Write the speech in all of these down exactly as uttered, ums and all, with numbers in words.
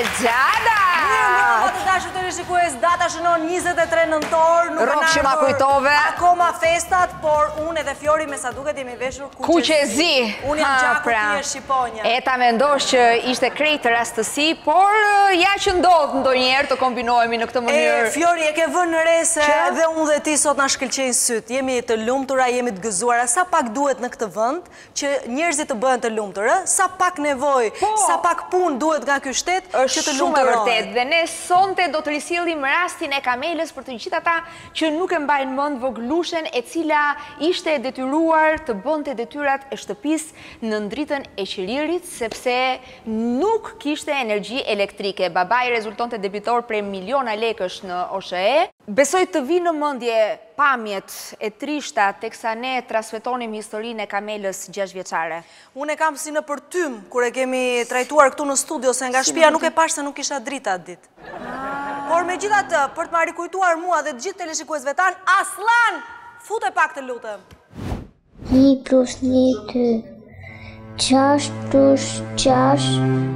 Gjada! Mirë, të dashur të rishikues, data shënon njëzet e tre nëntor, nuk Rok që ma kujtove. Akoma festat, por unë edhe Fjori me sa duket jemi veshur kuqezi. Unë jam gjaku, ti e shqiponja. E ta mendosh që ishte krejt rastësi, por ja që ndodh ndonjëherë të kombinohemi në këtë mënyrë. E, Fjori, e ke vënë në re se dhe unë dhe ti sot na shkëlqejnë syt. Jemi të lumtura, jemi të gëzuara. Sa pak duhet në këtë vend që njerëzit të bëhen të lumtur, ë? Sa pak nevojë, sa pak punë duhet nga ky shtet që të lumturohen. Dhe ne sonte do të risjellim rastin e Kamelës për të gjithë ata që nuk e mbajnë mend voglushen e cila ishte e detyruar të bënte detyrat e shtëpisë në ndritën e qiririt sepse nuk kishte energji elektrike. Babai rezultonte debitor prej miliona lekësh në O S H E. Besoj të vi në mendje pamjet e trishta teksa ne transmetonim historinë e Kamelës gjashtë vjeçare. Unë e kam si në përtym kur e kemi trajtuar këtu në studio se nga shtëpia nuk e pash se nuk isha drita atë ditë. Por megjithatë, për të më rikujtuar mua dhe të gjithë teleshikuesve tan, Aslan, fute pak të lutem. Një plus një dy, gjashtë plus gjashtë.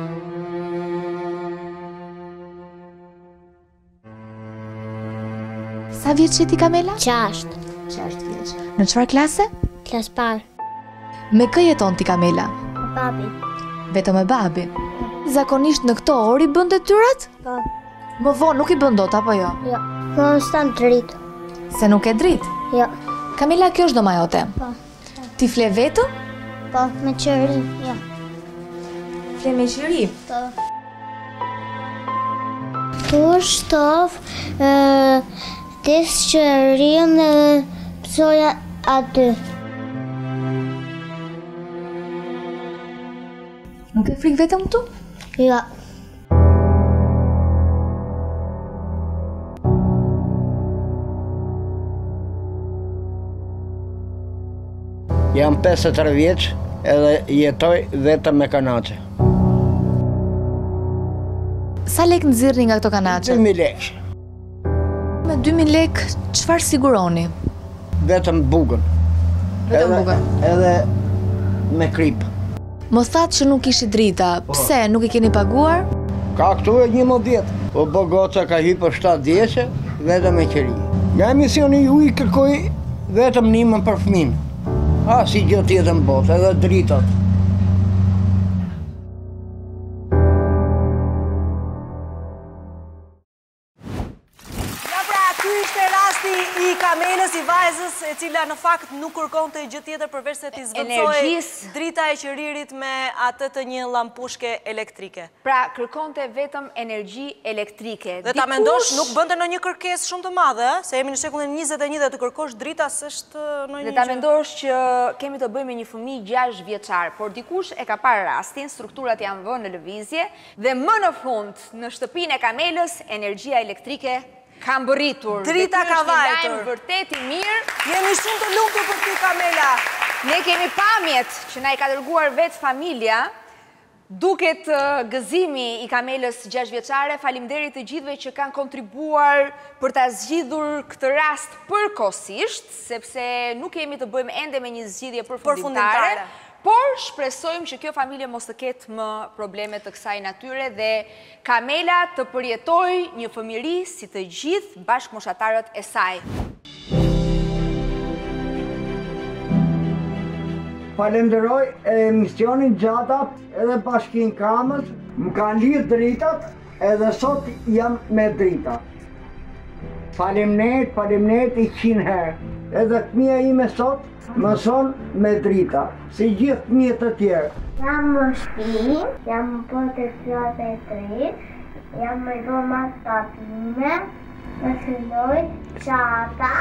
Sa vjeç je ti, Kamela? Gjashtë. Gjashtë vjeç. Në çfarë klase? Klas parë. Me kë jeton ti, Kamela? Me babi. Vetëm me babin. Zakonisht në këto orë i bën detyrat? Po. Më vonë nuk i bën dot apo jo? Jo. Po s'tam dritë. Se nuk e drit? Jo. Kamela, kjo është doma jote? Po. Ti fle vetëm? Po, me qëri, jo. Fle me qëri? Po. Tu shtof, disë që rrinë pësoja aty. Nuk e frikë vetëm këtu? Jo. Jam pesëdhjetë e tre vjeç edhe jetoj vetëm me kanaçe. Sa lek nxirrni nga këto kanaçe? dy mijë lekë. Me dy mijë lekë, çfarë siguroni? Vetëm bugën. Vetëm bugën. Edhe me krip. Më thatë që nuk ishi drita, pse nuk i keni paguar? Ka këtu e njëmbëdhjetë. O bë goca ka hyrë për shtatë vjeçë vetëm me qiri. Nga emisioni ju i kërkoj vetëm ndihmën për fëmin. A, si gjë tjetër në botë, edhe dritat. I Kamelës, i vajzës, e cila në fakt nuk kërkonte gjë tjetër përveç se t'i zvendësoj drita e qiririt me atë të një lampushke elektrike. Pra, kërkonte vetëm energji elektrike. Dhe ta mendosh, nuk bënte në një kërkesë shumë të madhe, se jemi në shekullin njëzet e një dhe të kërkosh drita s'është në një gjë. Dhe ta mendosh që kemi të bëjmë një fëmijë gjashtë vjeçar, por dikush e ka parë rastin, strukturat janë vënë në lëvizje dhe më në fund në shtëpinë e Kamelës energjia elektrike ka mbërritur. Drita ka vajtur. Vërtet i mirë. Jemi shumë të lumtur për ty, Kamela. Ne kemi pamjet që na i ka dërguar vetë familja. Duket gëzimi i Kamelës gjashtë vjeçare. Faleminderit të gjithëve që kanë kontribuar për ta zgjidhur këtë rast përkohësisht, sepse nuk kemi të bëjmë ende me një zgjidhje përfundimtare. Por shpresojmë që kjo familje mos të ketë më probleme të kësaj natyre dhe Kamela të përjetoj një fëmijëri si të gjithë bashkëmoshatarët e saj. Falenderoj emisionin Gjata edhe Bashkinë Kamës, më kanë lidhë dritat edhe sot jam me drita. Faleminderit, faleminderit i qind herë. Edhe fëmia ime sot mëson me drita, si gjithë fëmijët të tjerë. Jam më shpinë, jam më pote fjate e tre, jam me doma tatime, me filloj Gjata.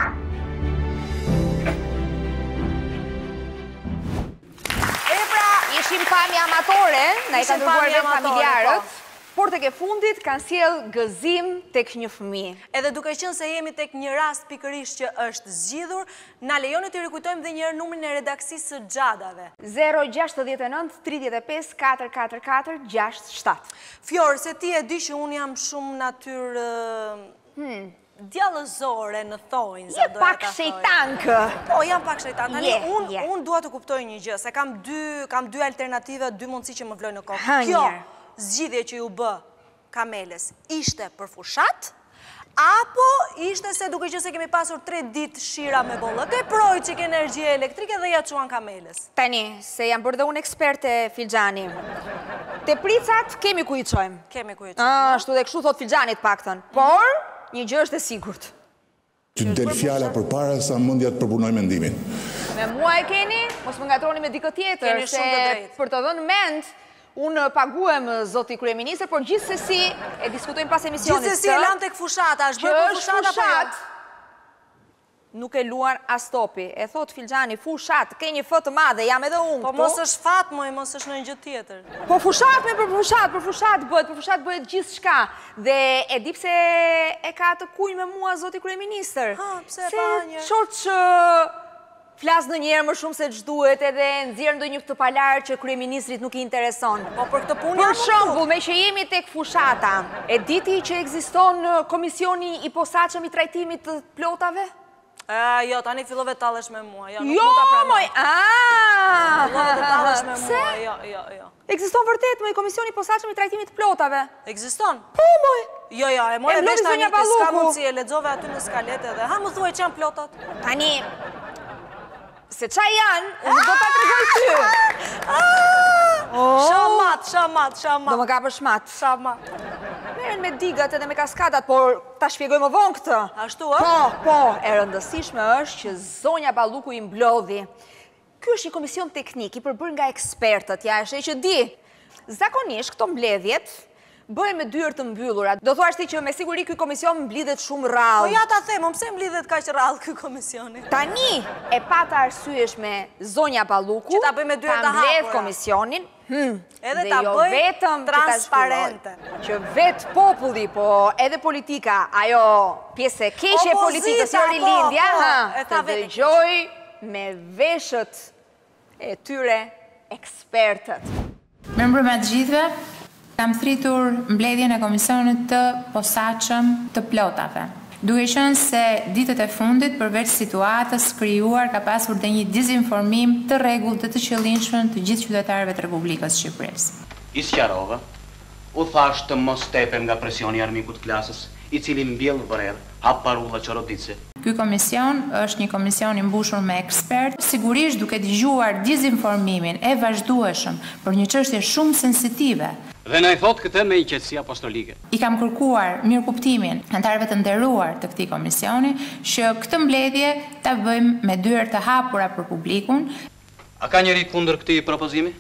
E pra, ishim pamje amatore, na i ka dërguar vetë familjarët. Por tek e fundit kanë sjell gëzim tek një fëmijë. Edhe duke qenë se jemi tek një rast pikërisht që është zgjidhur, na lejoni të rikujtojmë dhe një herë numrin e redaksisë së Gjadave. zero gjasht e nënt tridhjetë e pesë katër katër katër gjasht shtat. Fjor, se ti e di që unë jam shumë natyrë hmm. djallëzore në thonjë. Je pak shejtankë. Po, jam pak shejtankë. Tani, Je, unë je. unë dua të kuptoj një gjë, se kam dy, kam dy alternative, dy mundësi që më vlojnë në kokë. Ha, Kjo njerë. zgjidhje që ju bë Kameles ishte për fushat, apo ishte se duke që se kemi pasur tre ditë shira me bollë, te projë që ke energji elektrike dhe ja quan Kameles? Tani, se jam bërë dhe unë eksperte Filxhani. Te pricat kemi ku i qojmë. Kemi ku i qojmë. Ashtu dhe kështu thot Filxhanit paktën. Por, një gjë është e sigurt. Që në del fjala për para sa mundja të përpunoj mendimin. Me mua e keni, mos më ngatroni me dikë tjetër, se për të dhënë mend, unë paguem zoti kryeministër, por gjithsesi e diskutojmë pas emisionit. Gjithsesi e lam tek fushata, është bërë për fushata apo jo? Nuk e luan as topi. E thot Filxhani, fushat, ke një fë të madhe, jam edhe unë. Po mos është fat, moj, mos është në një gjë tjetër. Po fushat me për fushat, për fushat bëhet, për fushat bëhet gjithë shka. Dhe e di pse e ka të kuj me mua zoti kryeministër. Ha, pse e pa një? Se qort që flasë në njerë më shumë se që duhet edhe nëzirë ndo një këtë palarë që kryeministrit nuk i intereson. Po për këtë punë Për shembull, me që jemi tek fushata, e diti që ekziston komisioni i posaçëm i trajtimit të plotave? A, jo, tani fillove të tallesh me mua. Jo, nuk Jo, mund ta pranoj. moj, aaa! Fillove të tallesh me mua, jo, jo, jo. Ekziston vërtet me komisioni i posaçëm i trajtimit të plotave? Ekziston? Po, moj! Jo, jo, e more E vesh vloni tani zonja të s'ka Balluku. mundësi, e lexove aty në skaletë edhe. Ha, më thuaj që janë plotat. Tani, se qa janë, unë do ta tregoj ty. Shamat, shamat, shamat. Do më kapësh mat. Shamat. Merren me digat edhe me kaskadat, por ta shpjegoj më vonë këtë. Ashtu, ë? Po, po, e rëndësishme është që zonja Balluku i mblodhi. Ky është një komision teknik i përbërë nga ekspertët, ja është e që di. Zakonisht këto mbledhjet bëhen me dyert të mbyllura. Do thuash ti që me siguri ky komision mblidhet shumë Po rrallë. ja ta them, pse mblidhet kaq rrallë ky komisioni? Tani e pata arsyeshme zonja Balluku Që ta bëj me dyert të ta mbledh hapura. komisionin. Hmm. Edhe dhe ta jo bëj vetëm që ta transparente. shpjegoj, Që vetë populli, po edhe politika, ajo pjesë e keqe e politikës, jo Opozita, rilindja, po, po, ha, e tha të vetë dëgjoj me veshët e tyre ekspertët. Mirëmbrëma të gjithëve, kam thritur mbledhjen e komisionit të posaçëm të plotave. Duke qenë se ditët e fundit, përveç situatës krijuar, ka pasur dhe një dezinformim të rregullt dhe të qëllimshëm të gjithë qytetarëve të Republikës së Shqipërisë. I sqarova, u thash të mos tepem nga presioni i armikut klasës, i cili mbjell vërer, hap parulla çorodice. Ky komision është një komision i mbushur me ekspertë, sigurisht duke dëgjuar dezinformimin e vazhdueshëm për një çështje shumë sensitive. Dhe na i thot këtë me një qetësi apostolike. I kam kërkuar mirëkuptimin antarëve të nderuar të këtij komisioni që këtë mbledhje ta bëjmë me dyert të hapura për publikun. A ka njëri kundër këtij propozimi?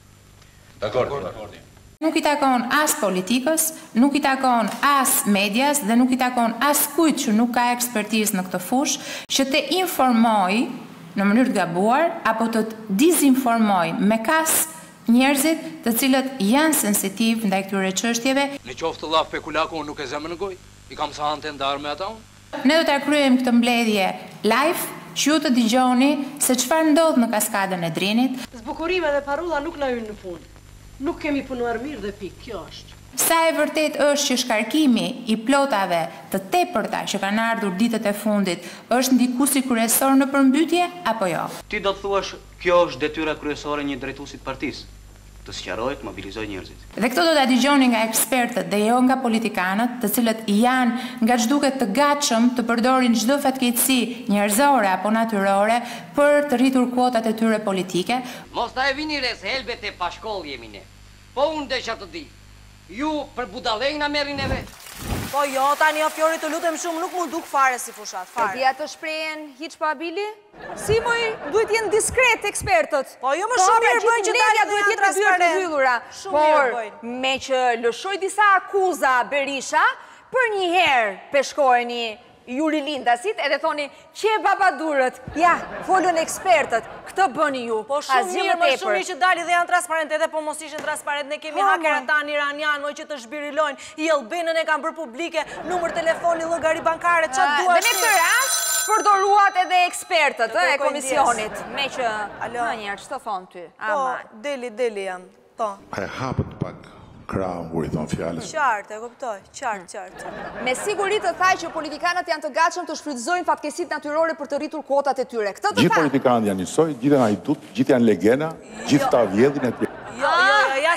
Dakor. Nuk i takon as politikës, nuk i takon as medias dhe nuk i takon as kujt që nuk ka ekspertizë në këtë fushë që të informoj në mënyrë të gabuar apo të dizinformoj me kas njerëzit të cilët janë sensitiv ndaj këtyre çështjeve. Në qoftë lla Pekulaku unë nuk e zemër në gojë, i kam sa anë të ndarë me ata unë. Ne do ta kryejmë këtë mbledhje live, që ju të dëgjoni se çfarë ndodh në kaskadën e Drinit. Zbukurime dhe parulla nuk na hyn në fund. Nuk kemi punuar mirë dhe pikë, kjo është. Sa e vërtet është që shkarkimi i plotave të tepërta që kanë ardhur ditët e fundit është ndikuesi kryesor në përmbytje apo jo? Ti do të thuash kjo është detyra kryesore një drejtuesit partisë, të sqarojë, të mobilizojë njerëzit. Dhe këto do ta dëgjoni nga ekspertët dhe jo nga politikanët, të cilët janë nga ç'duket të gatshëm të përdorin çdo fatkeqësi njerëzore apo natyrore për të rritur kuotat e tyre politike. Mos ta e vini res helbet e pashkoll jemi ne. Po unë desha të di. Ju për budallëj na merrin neve. Po jo, tani o Fjori të lutem shumë, nuk mu duk fare si fushat, E fare. di atë shprehen hiç pa bili? Si moj, duhet jenë diskret ekspertët. Po jo më shumë mirë bëjnë që dalë dhe janë duhet jetë me dyert të transparent. mbyllura. Shumë mirë Por bëjnë. me që lëshoj disa akuza Berisha, për një herë peshkoheni ju rilindasit edhe thoni që babadurët, ja, folën ekspertët, këtë bëni ju. Po shumë asgjë mirë, më më tepër. shumë që dalë dhe janë transparent, edhe po mos ishin transparent, ne kemi Po, hakerat moj. tanë iranian, moj që të zhbirilojnë, i Elbenën e kanë bërë publike, numër telefoni, llogari bankare, ç'a Ah, duash. Dhe me këtë rast, përdoruat edhe ekspertët Të e kërkojnë komisionit. Me që, Alo. në njerë, që të thonë ty? Po, Aman. deli, deli jam. Po. E hapët pak krahun kur i thon fjalës. Qartë, e kuptoj, qartë, qartë. Me siguri të thaj që politikanët janë të gatshëm të shfrytëzojnë fatkeqësitë natyrore për të rritur kuotat e tyre. Këtë të Gjithë tha. politikanët janë njësoj, gjithë janë hajdut, gjithë janë legena, gjithë ta vjedhin e tjerë. Jo, jo, jo, ja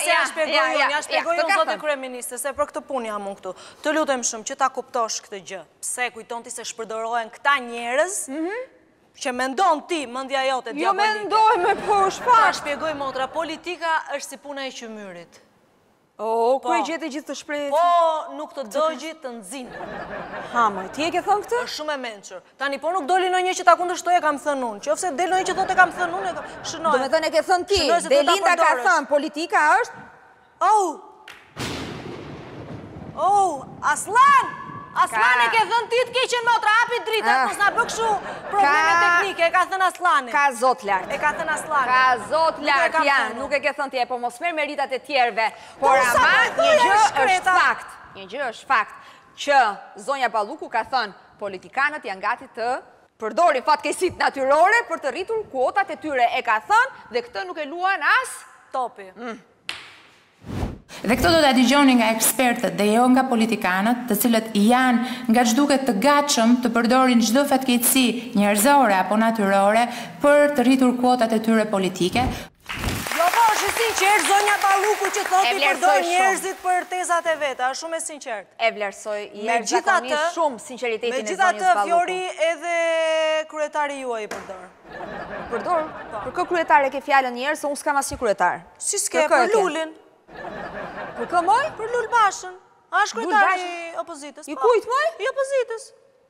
se ja shpjegoj unë, ja shpjegoj unë zote kryeministre, se për këtë punë jam unë këtu. Të lutem shumë që ta kuptosh këtë gjë. Pse kujton ti se shpërdorohen këta njerëz që mendon ti mendja jote diabolike. Jo mendoj me po shpa. Ta shpjegoj motra, politika është si puna e qymyrit. O, ku e gjete gjithë të shprejtë? Po, nuk të dëgji të nxinë. Ha, moj, ti e ke thënë këtë? është shumë e mençur. Tani, po nuk doli në një që ta kundërshtoj e kam thënë unë. Që ofse del në një që thotë e kam thënë unë, e kam shënoj. Do me thënë e ke thënë ti, Belinda ka thënë, politika është? Oh! Oh, Aslan! Aslan e ke thënë ti të keqen motra, hapi dritë, mos na bë kështu probleme teknike, e ka thënë Aslani. Ka zot lart. E ka thënë Aslani. Ka zot lart, ja, nuk e ke thënë ti, e po mos merr meritat e tjerëve. Por ama një gjë është fakt. Një gjë është fakt që zonja Balluku ka thënë politikanët janë gati të përdorin fatkeqësitë natyrore për të rritur kuotat e tyre, e ka thënë dhe këtë nuk e luan as topi. Dhe këto do të dëgjoni nga ekspertët dhe jo nga politikanët, të cilët janë nga çduket të gatshëm të përdorin çdo fatkeqësi njerëzore apo natyrore për të rritur kuotat e tyre politike. Jo po, është sinqert zonja Balluku që thotë i përdor njerëzit për tezat e veta, është shumë e sinqert. E vlerësoj jashtëzakonisht shumë sinqeritetin e zonjës Balluku. Megjithatë, Fiori edhe kryetari juaj i përdor. Përdor? Për kë kryetare ke fjalën njerëz, se unë s'kam asnjë kryetar. Si s'ke, për Lulin. Për kë moj? Për Lul Bashën. A është kryetari i opozitës? I kujt moj? I opozitës.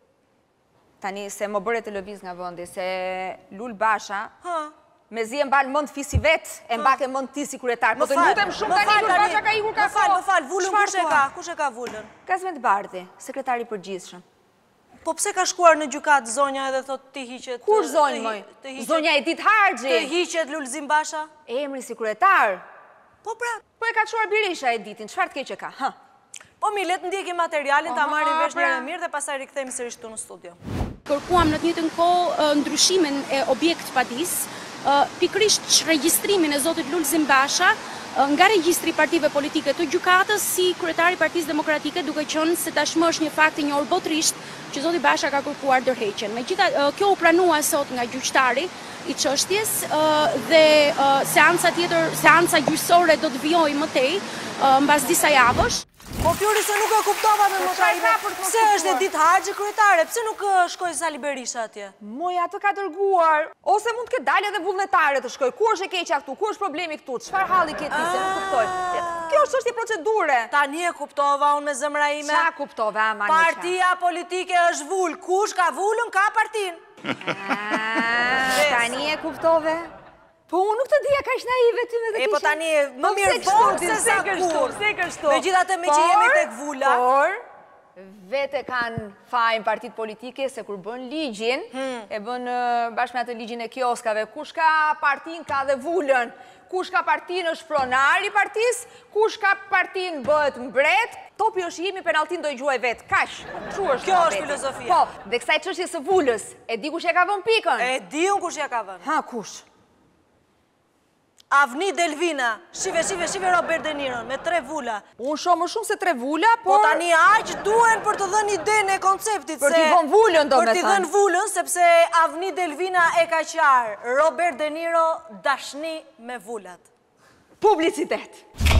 Tani se më bëre të lëviz nga vendi, se Lul Basha me zi e mbal mënd fisi vet, e mbake mënd ti si kryetar. Po të lutem shumë tani, Lul Basha ka ikur ka Më falë, më falë, vullën kush e ka? Kush e ka vullën? Kazmet Bardhi, sekretari përgjithshëm. Po pse ka shkuar në gjykat zonja edhe thot ti hiqet... Kur zonjë moj? Zonja Edith Harxhi. Të hiqet Lulzim Basha? Emri si kryetar. Po pra. Po e ka quar Birisha Editin, qëfar të keqe ka? Po mi, letë ndjekim materialin, ta marrim vesh njëre mirë dhe pasaj rikthejmë sërish këtu në studio. Kërkuam në të njëjtën kohë ndryshimin e objekt padis, pikrisht regjistrimin e zotit Lulzim Basha nga regjistri i partive politike të gjykatës si kryetari i Partisë Demokratike, duke qenë se tashmë është një fakt i njohur botërisht që zoti Basha ka kërkuar ndërheqjen. Megjithatë, kjo u pranua sot nga gjyqtari i çështjes dhe seanca tjetër, seanca gjyqësore do të vijojë më tej mbas disa javësh. Po Fiori, se nuk e kuptova me motra ime. Pse është Edith Harxhi kryetare? Pse nuk shkoi Sali Berisha atje? Moj, atë ka dërguar. Ose mund të ketë dalë edhe vullnetare të shkoj. Ku është e keqja këtu? Ku është problemi këtu? Çfarë halli ke ti se nuk kuptoj? Kjo është çështje procedure. Tani e kuptova unë me zemra ime. Ç'a kuptove ama? Partia politike është vul. Kush ka vulën ka partinë. Tani e kuptove? Po unë nuk të dhja ka ishtë naive ty me dhe kishë. E po tani më mirë vonë se sa kur. Me gjithate me që jemi tek vula. Por, vete kanë fajnë partit politike se kur bën ligjin, e bën bashkë me atë ligjin e kioskave, kush ka partin ka dhe vullën, kush ka partin është pronari partis, kush ka partin bëhet mbret, topi është jemi penaltin do i gjuaj vetë, kash, që është kjo është filozofia. Po, dhe kësaj çështje së vullës, e di kush ja ka vën pikën? E di unë kush ja ka vën. Ha, kush? Avni Delvina, shive, shive, shive Robert De Niro, me tre vula. Unë shumë më shumë se tre vula, por... Po tani aq duen për të dhënë idenë e konceptit, se... Për t'i dhënë vullën, do me thënë. Për t'i dhënë vullën, sepse Avni Delvina e ka qarë, Robert De Niro dashni me vullat. Publicitet.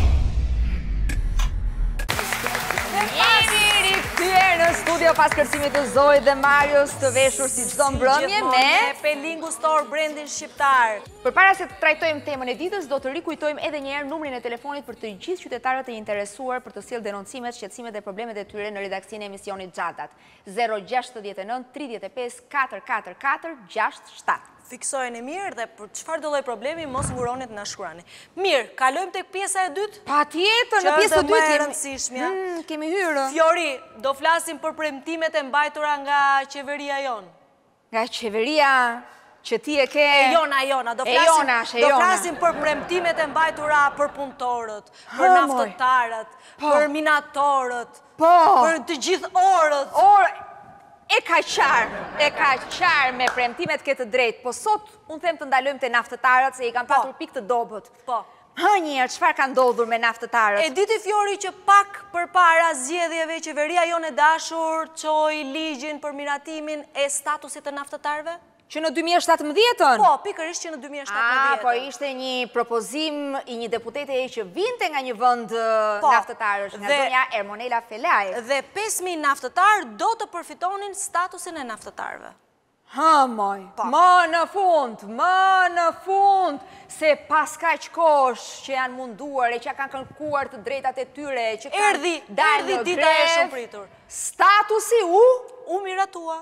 Jemi rikthyer në studio pas kërcimit të Zoj dhe Marios të veshur si çdo mbrëmje me Pelingu Store brandin shqiptar. Përpara se të trajtojmë temën e ditës, do të rikujtojmë edhe një herë numrin e telefonit për të gjithë qytetarët e interesuar për të sjellë denoncimet, shqetësimet dhe problemet e tyre në redaksin e emisionit Xhatat. zero gjasht nëntë nëntë tridhjetë e pesë katër katër katër gjasht shtatë. Fiksojnë e mirë dhe për çfarë do lloj problemi mos nguronit na shkruani. Mirë, kalojmë tek pjesa e dytë? Patjetër, në pjesën e dytë jemi rëndësishmja. Kemi hyrë. Fiori, do flasim për premtimet e mbajtura nga qeveria jon. Nga qeveria që ti e ke... E jona, e jona. Do flasim për premtimet e mbajtura për punëtorët, për naftëtarët, për minatorët, për të gjithë orët. E ka qarë, e ka qarë me premtimet këtë drejtë, po sot unë them të ndalojmë të naftëtarët se i kam patur pikë të dobët. Po. Hë njërë, qëfar ka ndodhur me naftëtarët? E diti Fiori që pak për para zgjedhjeve qeveria jone dashur qoj ligjin për miratimin e statusit të naftëtarëve? Që në dy mijë e shtatëmbëdhjetën? Po, pikërisht që në dy mijë e shtatëmbëdhjetën. A, po ishte një propozim i një deputete që vinte nga një vend naftetarësh, nga zonja Ermonela Felaj. Dhe pesë mijë naftetarë do të përfitonin statusin e naftetarëve. Ha, moj, më në fund, më në fund, se pas kaq kosh që janë munduar e që kanë kërkuar të drejtat e tyre, që kanë dalë në grev, statusi u, u miratua.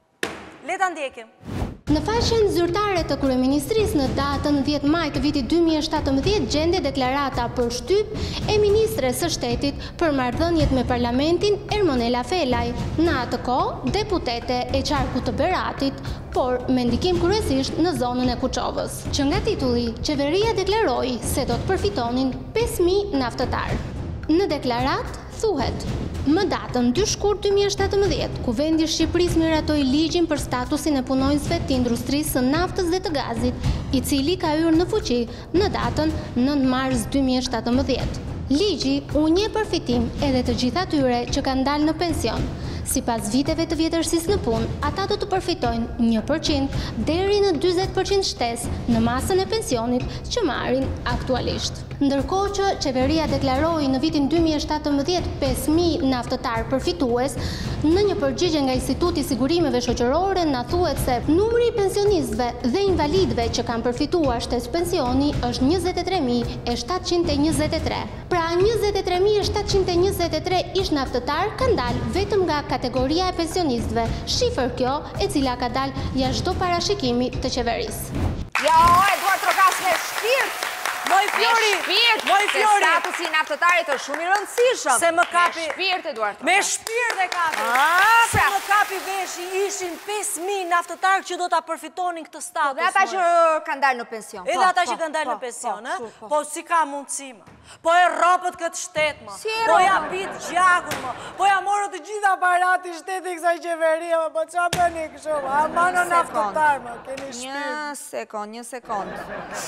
Leta ndjekim. Në faqen zyrtare të Kryeministrisë në datën dhjetë maj të vitit dy mijë e shtatëmbëdhjetë gjende deklarata për shtyp e Ministres së Shtetit për marrëdhëniet me Parlamentin Ermonela Felaj, në atë kohë deputete e qarkut të Beratit, por me ndikim kryesisht në zonën e Kuçovës, që nga titulli qeveria deklaroi se do të përfitonin pesë mijë naftetar. Në deklarat thuhet: më datën dy shkurt dy mijë e shtatëmbëdhjetë, Kuvendi i Shqipërisë miratoi ligjin për statusin e punonjësve të industrisë së naftës dhe të gazit, i cili ka hyrë në fuqi në datën nëntë mars dy mijë e shtatëmbëdhjetë. Ligji u njeh përfitim edhe të gjithë atyre që kanë dalë në pension. Sipas viteve të vjetërsisë në punë, ata do të përfitojnë një përqind deri në dyzet përqind shtesë në masën e pensionit që marrin aktualisht. Ndërkohë që qeveria deklaroi në vitin dy mijë e shtatëmbëdhjetë pesë mijë naftetar përfitues, në një përgjigje nga Instituti i Sigurimeve Shoqërore na thuhet se numri i pensionistëve dhe invalidëve që kanë përfituar shtesë pensioni është njëzet e tre mijë e shtatëqind e njëzet e tre. Pra njëzet e tre mijë e shtatëqind e njëzet e tre ish naftetar kanë dalë vetëm nga kategoria e pensionistëve, shifër kjo e cila ka dalë jashtë çdo parashikimi të qeverisë. Ja, e duar trokas me shpirt. Moj Flori, moj Flori. Se statusi i naftetarit është shumë i rëndësishëm. Se më kapi... Me shpirt e duar trokas. Me shpirt e kapi. Se më kapi veshi ishin pesë mijë naftetarë që do ta përfitonin këtë status. Dhe ata që kanë dalë në pension. Edhe ata që kanë dalë në pension, po si ka mundësi më? Po e ropët këtë shtetë, më. Po ja pitë gjakun, më. Po ja morë të gjitha aparati shtetë i kësaj qeveria, më. Po qa bëni kështu, më. Amano naftetar, më. Keni shpirt. Një sekund, një sekund.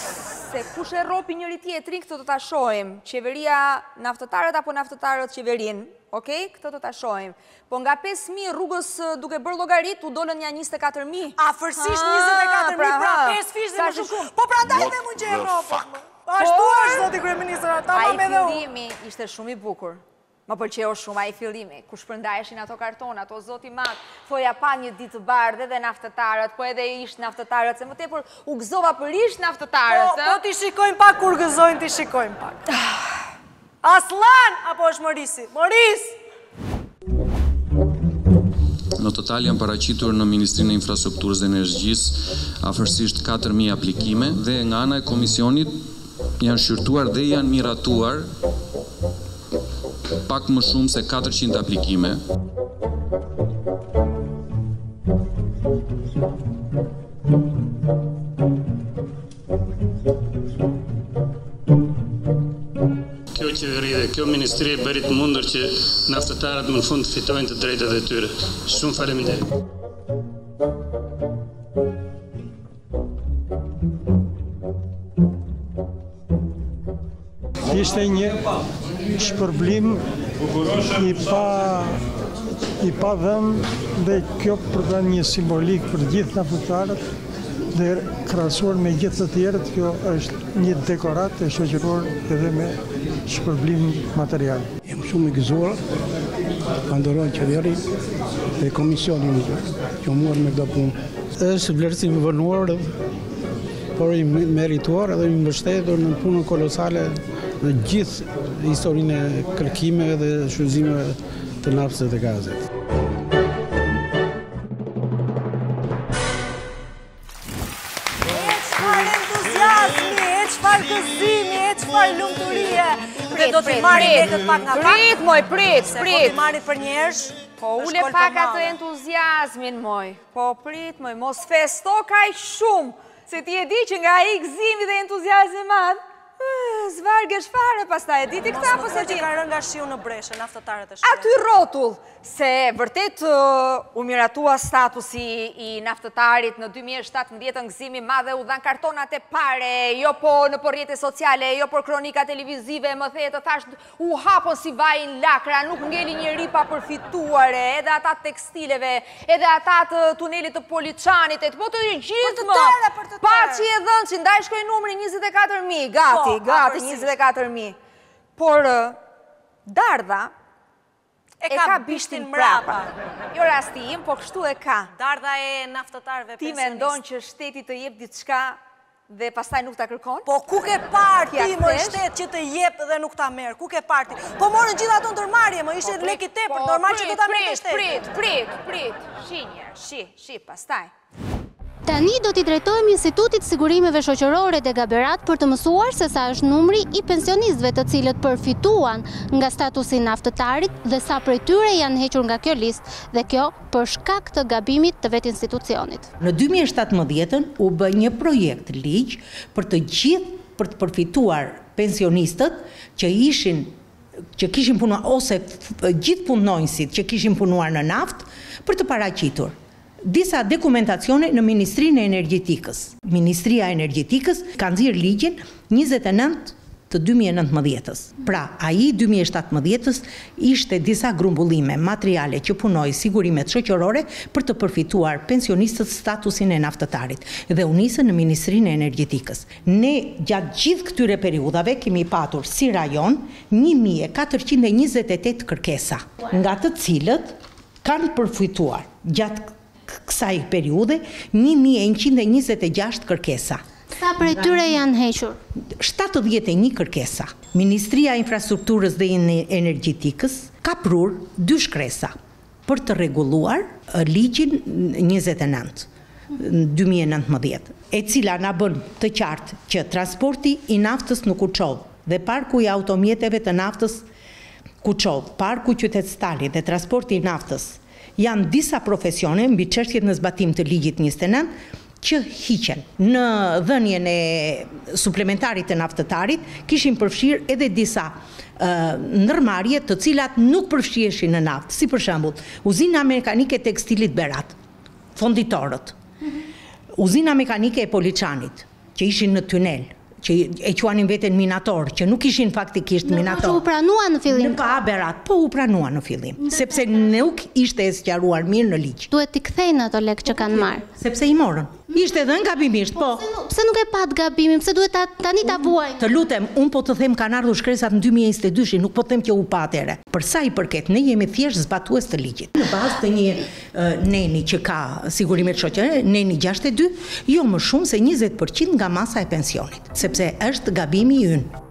Se kush e ropi njëri tjetrin, këtë do ta shohim. Qeveria naftetarët apo naftetarët qeverin. Okej, këtë do ta shohim. Po nga pesë mijë rrugës duke bërë llogarit, u dolën ja njëzet e katër mijë. Afërsisht njëzet e katër mijë, pra pesë fish dhe më shumë. Po pra daj me mund që e ropët, më. Ashtu është, zoti kryeministër, ata më me dhe u. A i fillimi ishte shumë i bukur. Më pëlqeu shumë a i fillimi. Ku shpërndajshin ato kartona, ato zoti madh. Thoja pa një ditë të bardhë edhe naftetarët, po edhe ish naftetarët, se më tepër u gëzova për ish naftetarët. Po, po t'i shikojmë pak, kur gëzojnë t'i shikojmë pak. Aslan, apo është Morisi? Moris! Në total janë paraqitur në Ministrinë e Infrastrukturës dhe Energjisë afërsisht katër mijë aplikime dhe nga ana e komisionit janë shqyrtuar dhe janë miratuar pak më shumë se katërqind aplikime. Kjo qeveri dhe kjo ministri e bërit mundur që naftetarët më në fund fitojnë të drejtat e tyre. Shumë faleminderit. Ishte një shpërblim i pa i pa dhënë dhe kjo përdhan një simbolik për gjithë naftetarët dhe krahasuar me gjithë të tjerët, kjo është një dekorat e shoqëror edhe me shpërblim material. Jam shumë i gëzuar, ndërroj qeveri dhe komisionin që muar me këto punë. Është vlerësim i vënuar, por i merituar edhe i mbështetur në punën kolosale në gjithë historinë e kërkimeve dhe shfrytëzimeve të naftës dhe gazit. E çfarë entuziazmi, e çfarë gëzimi, e çfarë lumturie. Dhe do t'i marrin lekët pak nga pak. Prit, moj, prit, Se prit. po t'i marrin për njerësh. Po ule pak atë entuziazmin, moj. Po prit, moj, mos festo kaq shumë. Se ti e di që nga i gëzimi dhe entuziazmi madh, zvargesh fare pastaj, e diti këta, po se ti ka rënë nga shiu në breshë, naftatarët e shkretë. Aty rotull, se vërtet u miratua statusi i naftatarit në dy mijë e shtatëmbëdhjetë gëzimi madhe u dhan kartonat e pare, jo po në por rrjete sociale, jo por kronika televizive, më the të thash u hapon si vajin lakra, nuk ngeli njëri pa përfituare, edhe ata tekstileve, edhe ata të tunelit të Poliçanit, e të po të gjithë më, pa që i e dhënë që ndaj shkoj numri njëzet e katër mijë, gati, gati, njëzet e katër mijë. Por, Dardha e ka bishtin mrapa. Jo rasti im, po kështu e ka. Dardha e naftatarëve pensionistë. Ti mendon që shteti të jep diçka dhe pastaj nuk ta kërkon? Po ku ke parti më shtet që të jep dhe nuk ta merr? Ku ke parti? Po morën gjithë ato ndërmarrje, më ishte lekë tepër, normal që do ta merrte shteti. Prit, prit, prit. Shi një, shi, shi pastaj. Tani do t'i drejtojmë Institutit Sigurimeve Shoqërore de Gaberat për të mësuar se sa është numri i pensionistëve të cilët përfituan nga statusi i naftëtarit dhe sa prej tyre janë hequr nga kjo listë, dhe kjo për shkak të gabimit të vetë institucionit. Në dy mijë e shtatëmbëdhjetë u bë një projekt ligj për të gjithë për të përfituar pensionistët që ishin që kishin punuar ose gjithë punonjësit që kishin punuar në naftë për të paraqitur disa dokumentacione në Ministrinë e Energjetikës. Ministria e Energjetikës ka nxjerr ligjin njëzet e nëntë të dy mijë e nëntëmbëdhjetës. Pra, ai dy mijë e shtatëmbëdhjetës ishte disa grumbullime materiale që punoi sigurimet shoqërore për të përfituar pensionistët statusin e naftëtarit dhe u nisën në Ministrinë e Energjetikës. Ne gjatë gjithë këtyre periudhave kemi patur si rajon një mijë e katërqind e njëzet e tetë kërkesa, nga të cilët kanë përfituar gjatë kësaj periude një mijë e njëqind e njëzet e gjashtë kërkesa. Sa prej tyre janë hequr? shtatëdhjetë e një kërkesa. Ministria e Infrastrukturës dhe Energjetikës ka prur dy shkresa për të rregulluar ligjin njëzet e nëntë dy mijë e nëntëmbëdhjetë, e cila na bën të qartë që transporti i naftës në Kuçov dhe parku i automjeteve të naftës Kuçov, parku qytetstali dhe transporti i naftës janë disa profesione mbi çështjet në zbatim të ligjit njëzet e nëntë që hiqen. Në dhënien e suplementarit të naftëtarit kishin përfshirë edhe disa uh, ndërmarrje të cilat nuk përfshiheshin në naftë, si për shembull, uzina mekanike tekstilit Berat, fonditorët, uzina mekanike e Poliçanit, që ishin në tunel, që e quanin veten minator, që nuk ishin faktikisht minator. Në u pranua në fillim? Në pa Berat, po u pranua në fillim, sepse nuk ishte e sqaruar mirë në ligj. Duhet t'i kthejnë ato lekë që kanë marrë. Sepse i morën. Ishte edhe gabimisht, po. Pse nuk e pat gabimin, pse duhet tani ta vuajnë? Të lutem, unë po të them kanë ardhur shkresat në dy mijë e njëzet e dy, nuk po të them që u pa atëre. Për sa i përket, ne jemi thjesht zbatues të ligjit. Në bazë të një uh, neni që ka sigurimet shoqërore, neni gjashtëdhjetë e dy, jo më shumë se njëzet përqind nga masa e pensionit, sepse është gabimi ynë.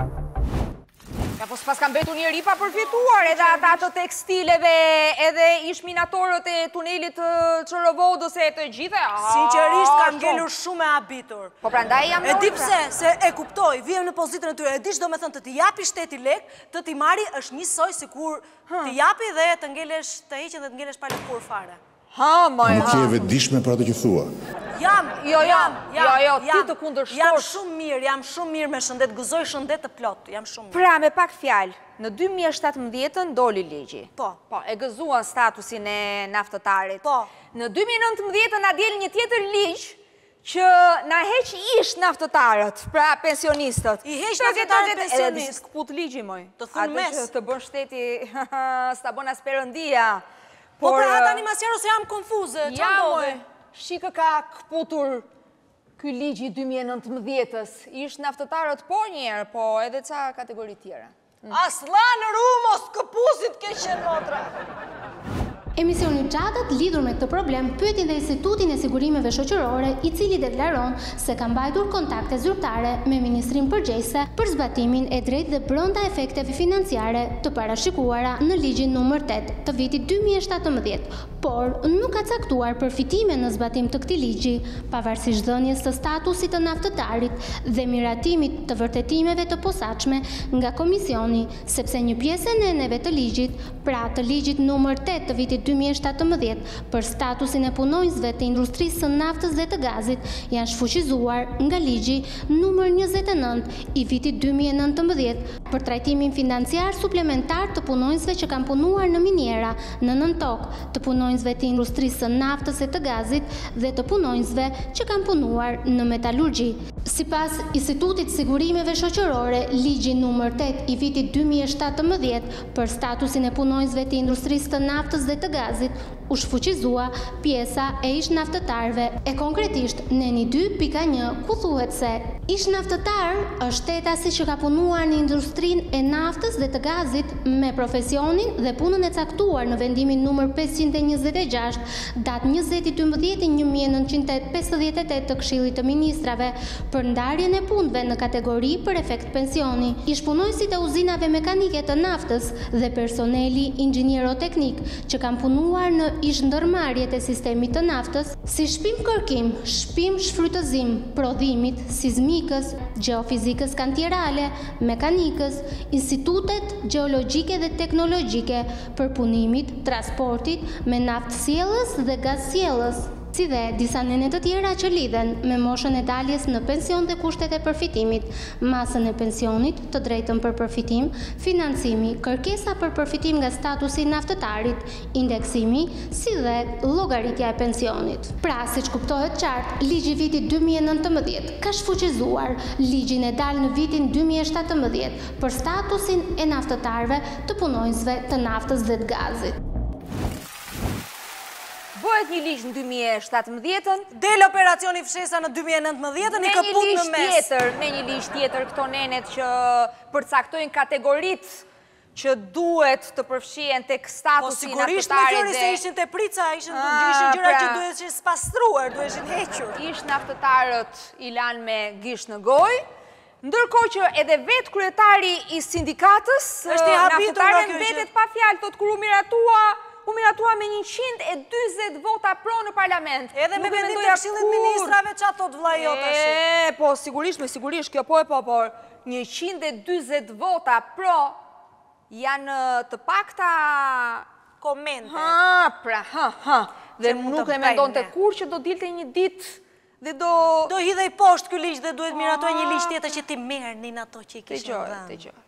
Ja, po s'pas kam betur njëri pa përfituar, edhe ata të tekstileve, edhe ish minatorët e tunelit të Çorovodës e të gjithë. Sinqerisht kam ngelur shumë e habitur. Po prandaj jam e di pse, se e kuptoj, vijem në pozitën e tyre, e di çdo me thënë të t'i japi shteti lek, të t'i marri është njësoj sikur t'i japi dhe të ngelesh, të heqen dhe të ngelesh pa lëkur fare. Ha, ma Nuk je vetëdijshme për atë që thua. Jam, jo, jam, jo, jo, ti të kundërshtosh. Jam shumë mirë, jam shumë mirë me shëndet, gëzoj shëndet të plot, jam shumë mirë. Pra, me pak fjalë, në dy mijë e shtatëmbëdhjetë doli ligji. Po. Po, e gëzuan statusin e naftëtarit. Po. Në dy mijë e nëntëmbëdhjetë na del një tjetër ligj që na heq ish naftëtarët, pra pensionistët. I heq naftëtarët pensionistë. Edhe kput ligji, moj. Të thunë mes. Të bën shteti, s'ta bën as Perëndia. Po pra tani mas qero se jam konfuze, që ndodhe? Shikë ka këputur ky ligji dy mijë e nëntëmbëdhjetës. Ish naftëtarët po njerë, po edhe ca kategori tjera. Aslanë rumos, këpusit ke qenë motra. Emisioni Gjatat lidhur me këtë problem pyeti dhe Institutin e Sigurimeve Shoqërore, i cili deklaron se ka mbajtur kontakte zyrtare me Ministrinë Përgjegjëse për zbatimin e drejtë dhe brenda efekteve financiare të parashikuara në ligjin numër tetë të vitit dy mijë e shtatëmbëdhjetë, por nuk ka caktuar përfitime në zbatim të këtij ligji, pavarësisht dhënies së statusit të naftëtarit dhe miratimit të vërtetimeve të posaçme nga komisioni, sepse një pjesë e neneve të ligjit, pra të ligjit numër tetë të vitit dy mijë e shtatëmbëdhjetë për statusin e punonjësve të industrisë së naftës dhe të gazit janë shfuqizuar nga ligji numër njëzet e nëntë i vitit dy mijë e nëntëmbëdhjetë për trajtimin financiar suplementar të punonjësve që kanë punuar në miniera, në nëntokë, të punonjësve të industrisë së naftës e të gazit dhe të punonjësve që kanë punuar në metalurgji. Sipas Institutit Sigurimeve Shoqërore, ligji numër tetë i vitit dy mijë e shtatëmbëdhjetë për statusin e punonjësve të industrisë të naftës dhe të gazit u shfuqizua pjesa e ish naftëtarve e konkretisht neni dy pika një ku thuhet se ish naftëtar është tetasi që ka punuar në industrinë e naftës dhe të gazit me profesionin dhe punën e caktuar në vendimin numër pesëqind e njëzet e gjashtë datë njëzet i dymbëdhjetë një mijë e nëntëqind e pesëdhjetë e tetë të Këshillit të Ministrave për ndarjen e punëve në kategori për efekt pensioni. Ish punojësit e uzinave mekanike të naftës dhe personeli inxhinieroteknik që kanë punuar në ish ndërmarrjet e sistemit të naftës, si shpim kërkim, shpim shfrytëzim, prodhimit, sismikës, geofizikës kantierale, mekanikës, institutet geologjike dhe teknologjike, përpunimit, transportit me naftsjellës dhe gazsjellës, si dhe disa nene të tjera që lidhen me moshën e daljes në pension dhe kushtet e përfitimit, masën e pensionit, të drejtën për përfitim, financimi, kërkesa për përfitim nga statusi naftëtarit, indeksimi, si dhe llogaritja e pensionit. Pra, siç kuptohet qartë, ligji i vitit dy mijë e nëntëmbëdhjetë ka shfuqizuar ligjin e dalë në vitin dy mijë e shtatëmbëdhjetë për statusin e naftëtarëve të punonjësve të naftës dhe të gazit. Bëhet një ligj në dy mijë e shtatëmbëdhjetën, del operacioni fshesa në dy mijë e nëntëmbëdhjetën i kaput në mes. Tjetër, me një ligj tjetër këto nenet që përcaktojnë kategoritë që duhet të përfshihen tek statusi naftëtarit. Po sigurisht me fjori se ishin te prica, ishin gjëra që duheshin spastruar, duheshin hequr. Ish naftëtarët i lanë me gisht në gojë, ndërkohë që edhe vetë kryetari i sindikatës naftëtarën mbetet pa fjalë, thotë kur u miratua u miratua me njëqind e dyzet vota pro në parlament. Edhe me vendim të Këshillit Ministrave qa thot vllai jot tash. E, po sigurisht, me sigurisht, kjo po e po, por njëqind e dyzet vota pro janë të pakta komente. Ha, pra, ha, ha. Dhe nuk e mendon të kur që do dilte një ditë dhe do... Do hidhej poshtë ky ligj dhe duhet miratoj një ligj tjetër që ti merrnin ato që i kishin dhënë. Të gjë,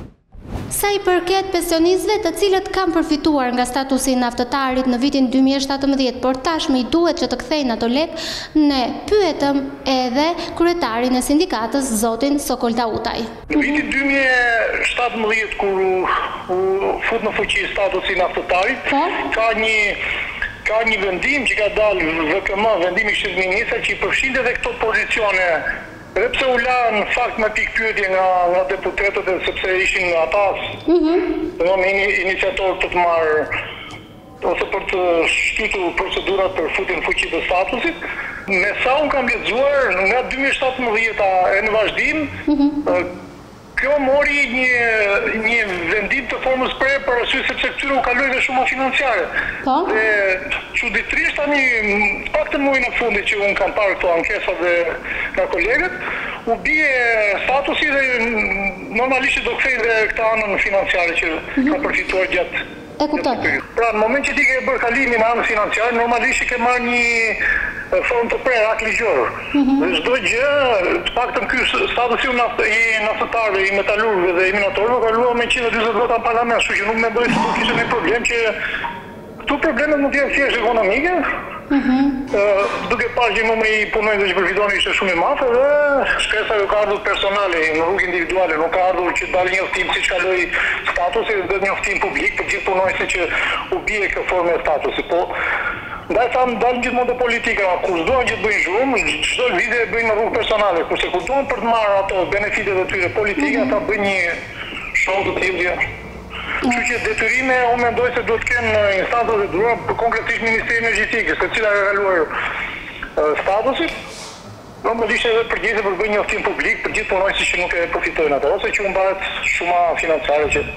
Sa i përket pensionistëve të cilët kanë përfituar nga statusi naftëtarit në vitin dy mijë e shtatëmbëdhjetë, por tashmë i duhet që të kthejnë ato lek, ne pyetëm edhe kryetarin e sindikatës, zotin Sokol Dautaj. Në vitin dy mijë e shtatëmbëdhjetë kur u fut në fuqi statusi naftëtarit, ka një ka një vendim që ka dalë V K M, vendimi i Këshillit të Ministrave që i përfshinte edhe këto pozicione. Edhe pse u la në fakt me pikë pyetje nga, nga deputetët e sepse ishin ata mm-hmm. iniciatorë të të marrë ose për të shtytur procedurat për futjen në fuqi të statusit. Me sa unë kam lexuar nga dy mijë e shtatëmbëdhjeta e në vazhdim, mm-hmm. kjo mori një, një vendim të formës pre për arsye sepse këtyre u kaloi dhe shuma financiare. Po? Dhe çuditërisht tani pak të muaj në fundit që unë kam parë këto ankesa dhe nga kolegët, u bie statusi dhe normalisht do kthej dhe këtë anën financiare që mm-hmm. ka përfituar gjatë. E kuptoj. Pra në moment që ti ke bërë kalimin në anën financiare, normalisht ke marrë një formë të prerë akt ligjor. Dhe çdo gjë, të paktën ky statusi i naftëtarëve, i metalurgëve dhe i minatorëve ka luar me njëqind e dyzet vota në parlament, kështu që nuk mendoj se do kishte një problem që këtu problemet mund të jenë thjesht ekonomike. Duke parë që numri i punonjësve që përfitonin ishte shumë i madh dhe shkresa jo ka ardhur personale, në rrugë individuale, nuk ka ardhur që dalë njoftim siç kaloi statusi dhe njoftim publik për gjithë punonjësit që u bie kjo formë e statusit. Po ndaj sa dalin gjithmonë të politika, kur s'dohen që të bëjnë zhurmë, çdo lëvizje e bëjnë në rrugë personale, kurse kur duan për të marrë ato benefitet e tyre politike, ata bëjnë një show të tillë. Kështu që detyrime, unë mendoj se do të kenë instancat e duhura, konkretisht Ministri i Energjetikës, e cila ka kaluar statusit, normalisht edhe përgjegjëse për të bëjë njoftim publik për gjithë punonjësit që nuk e përfitojnë ato, ose që u mbahet shuma financiare që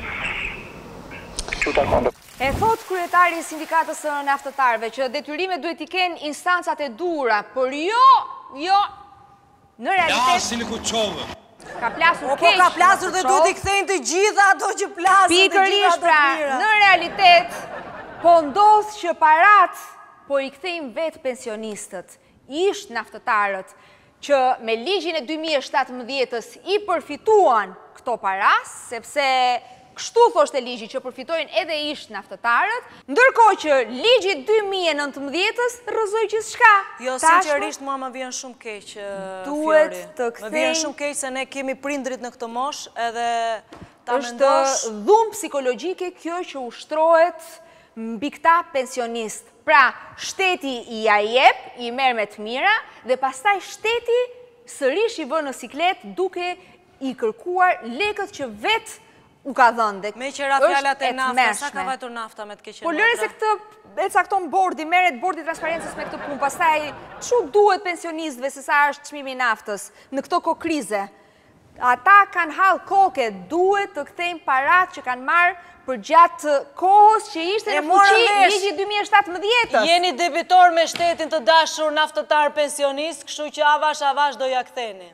që takon. E thot kryetari i sindikatës së naftëtarëve që detyrimet duhet t'i kenë instancat e duhura, por jo, jo, në realitet... Lasin Kuçovë. Ka plasur keq. Po ka plasur dhe duhet i kthejnë të gjitha ato që plasin, të gjitha ato pra, në realitet Po ndodh që parat, po i kthejmë vetë pensionistët, ish naftëtarët, që me ligjin e dy mijë e shtatëmbëdhjetës i përfituan këto paras, sepse kështu thoshte ligji që përfitojnë edhe ish naftëtarët, ndërkohë që ligji dy mijë e nëntëmbëdhjetës rrëzoi gjithçka. Jo, sinqerisht mua më vjen shumë keq, duhet të kthej. Më vjen shumë keq se ne kemi prindrit në këtë moshë edhe ta mendosh. Është dhunë psikologjike kjo që ushtrohet mbi këta pensionistë. Pra, shteti i ja jep, i merr me të mira dhe pastaj shteti sërish i vë në siklet duke i kërkuar lekët që vetë u ka dhënë. Me qëra fjalat e nafta, sa ka vajtur nafta me të keqen? Po lëre se këtë e cakton bordi, merret bordi transparencës me këtë punë, pastaj çu duhet pensionistëve se sa është çmimi i naftës në këto kohë krize. Ata kanë hall koke, duhet të kthejmë parat që kanë marrë për gjatë kohës që ishte në fuqi ligji dy mijë e shtatëmbëdhjetës. Jeni debitor me shtetin të dashur naftëtar pensionist, kështu që avash avash do ja ktheni.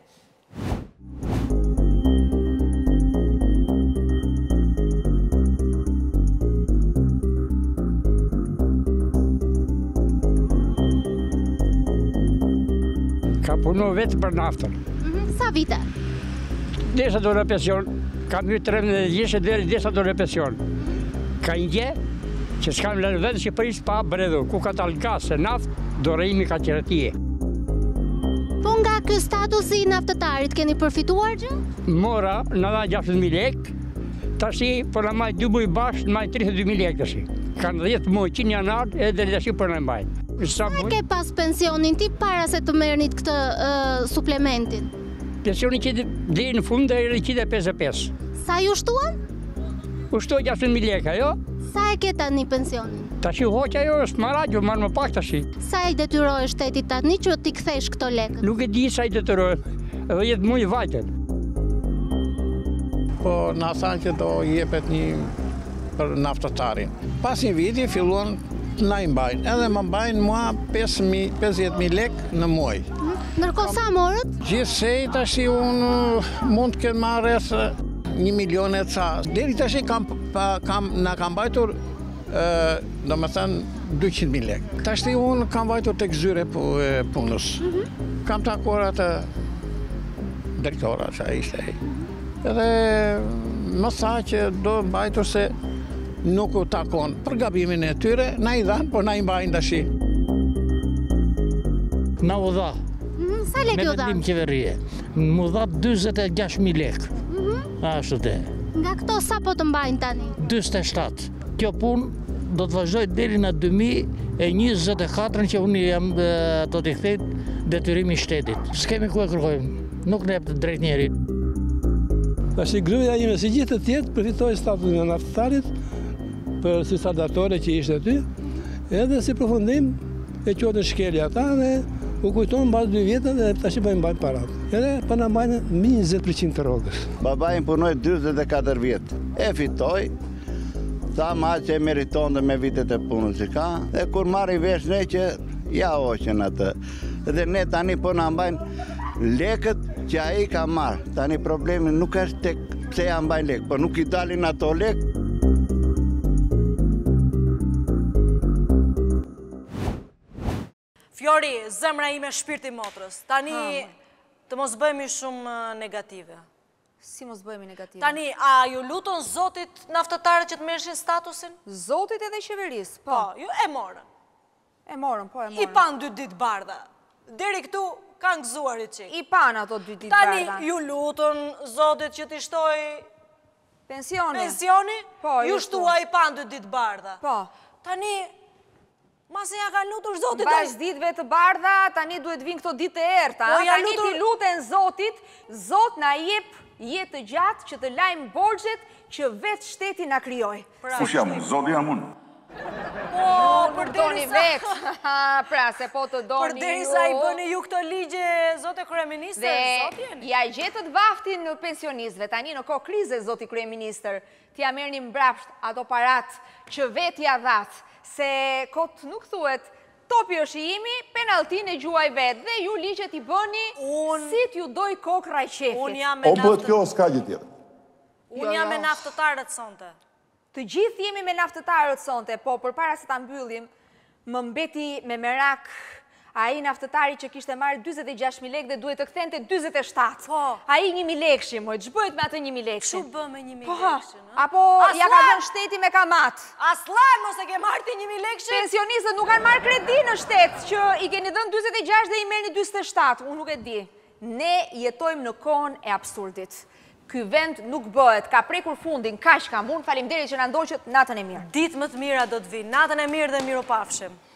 Ka punu vetë për naftën. Sa vite? Desa do në pension, kam një trembë gjeshë dhe desa do në pension. Ka një gje që s'kam lënë vetë që prisë pa bredhu, ku ka talë gasë, naftë, do rejimi ka qëratije. Po nga kë statusi i naftëtarit, keni përfituar gjë? Mora, në dha gjashtëdhjetë mijë lekë, tashi për në majtë dy buj bashkë, në majtë tridhjetë dy mijë lekë tashi. Kanë dhjetë muaj, qinë janar, edhe tashi për në majtë. Sa ke pas pensionin ti para se të mernit këtë suplementin? Pensioni që dhe në fund dhe njëqind e pesëdhjetë e pesë. Sa ju shtuan? U shtuaj gjashtëdhjetë mijë lekë, jo? Sa e ke tani pensionin? Tashi hoqja jo, është më radjo, marë më pak tashi. Sa i detyroj shtetit tani që t'i kthesh këto lekët? Nuk e di sa i detyroj, edhe jetë muj vajtet. Po në asan që do jepet një për naftëtarin. Pas një viti filluan na i mbajnë, edhe më mbajnë mua pesëdhjetë mijë lekë në muaj. Nërkohë sa morët? Gjithsej tashi unë mund të kemë marrë rreth një milion e ca. Deri tashi kam na kam mbajtur do me thënë dyqind mijë lekë. Tashi unë kam mbajtur tek zyre punës. Kam takuar atë drejtora që ishte. Edhe më tha që do mbajtur se nuk u takon për gabimin e tyre, na i dhanë, po na i mbajnë tashi. Na u dha. Sa lekë u dha? Me vendim qeverie. Mu dha dyzet e gjashtë mijë lekë. Ashtu te. Nga këto sa po të mbajnë tani? dyzet e shtatë. Kjo punë do të vazhdoj deri në dy mijë e njëzet e katër që unë jam do t'i kthej detyrimi i shtetit. S'kemi ku e kërkojmë. Nuk ne jep të drejt njerit. Tash gruaja ime si gjithë të tjerë përfitoi statusin e naftëtarit për si saldatore që ishte aty, edhe si përfundim e qotën shkelja ata dhe u kujton mbas dy vjetë dhe tash i bëjmë mbajnë parat. Edhe për në mbajnë mi njëzet përqind të rogës. Babajnë punoj dyzet e katër vjetë. E fitoj, tha ma që e meriton dhe me vitet e punës që ka, dhe kur marri vesh ne që ja oqen atë. Dhe ne tani po në mbajnë lekët që a i ka marrë. Tani problemi nuk është tek pse ja mbajnë lekë, po nuk i dalin ato lekë. Fjori, zemra ime shpirti motrës. Tani të mos bëjmë shumë negative. Si mos bëjmë negative? Tani, a ju lutën zotit naftëtarët që të merrshin statusin? Zotit edhe qeverisë, po. Po, ju e morën. E morën, po e morën. I pan dy ditë bardha. Deri këtu kanë gëzuar i qikë. I pan ato dy ditë bardha. Tani, ju lutën zotit që t'i shtoj pensioni. Pensioni? Po, ju shtua i pan dy ditë bardha. Po. Tani, mase ja ka lutur zotit... Bash ditëve të bardha, tani duhet vinë këto ditë e erta. Po, ja tani lutur... ti luten zotit, zot na jep jetë të gjatë që të lajmë borxhet që vetë shteti na krijoi. Kush jam unë? Zoti jam unë. Po, për doni vetë. Pra, se po të doni ju... Për deri sa i bëni ju këto ligje, zote kryeministër, zoti jeni. Dhe ja gjetët vaftin në pensionistëve, tani në kohë krize, zoti kryeministër, t'ja merrni mbrapsht ato parat që vetë ja dhatë, se kot nuk thuhet, topi është i imi, penaltin e gjuaj vetë, dhe ju ligjet i bëni si t'ju doj kokra i qefit. Unë jam me O bëhet kjo s'ka gjë tjetër. Unë jam me naftëtarët sonte. Të gjithë jemi me naftëtarët sonte, po përpara se ta mbyllim, më mbeti me merak ai naftëtari që kishte marrë dyzet e gjashtë mijë lekë dhe duhet të kthente dyzet e shtatë. Po. Ai një mijë lekëshi, mo, ç'bëhet me atë një mijë lekëshi? Ç'u bë me një mijë Po, lekëshin? apo ja ka dhënë shteti me kamat. Aslan mos e ke marrë ti një mijë lekëshi? Pensionistët nuk kanë marrë kredi në shtet, që i keni dhënë dyzet e gjashtë dhe i merrni dyzet e shtatë. Unë nuk e di. Ne jetojmë në kohën e absurdit. Ky vend nuk bëhet, ka prekur fundin, kaq kam. Unë faleminderit që na ndoqët, natën e mirë. Ditë më të mira do të vinë. Natën e mirë dhe mirupafshim.